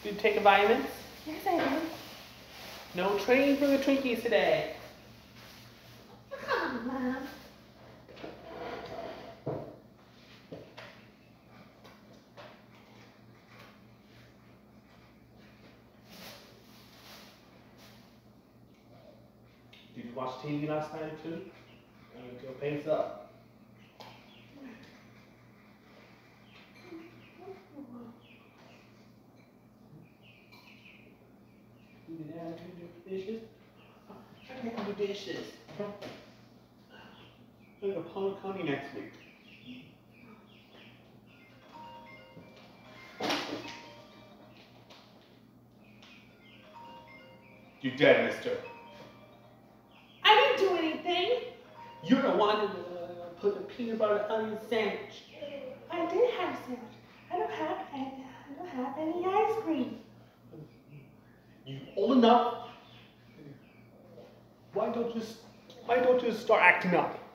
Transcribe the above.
Did you take a vitamins? Yes, I did. No training for the Twinkies today. Come on, Mom. Did you watch TV last night too? Your face up. You did that do dishes? I can't do dishes. I'm going to Palm County next week. You dead, mister. I didn't do anything. You're the one who put the peanut butter on your sandwich. I did have a sandwich. I don't have any ice cream. You old enough? Why don't you start acting up?